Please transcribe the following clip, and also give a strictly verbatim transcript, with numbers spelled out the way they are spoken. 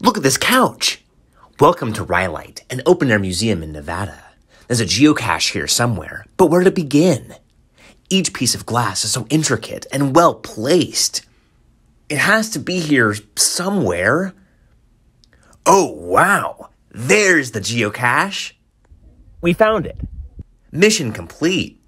Look at this couch! Welcome to Rhyolite, an open-air museum in Nevada. There's a geocache here somewhere, but where to begin? Each piece of glass is so intricate and well-placed. It has to be here somewhere. Oh, wow! There's the geocache! We found it. Mission complete.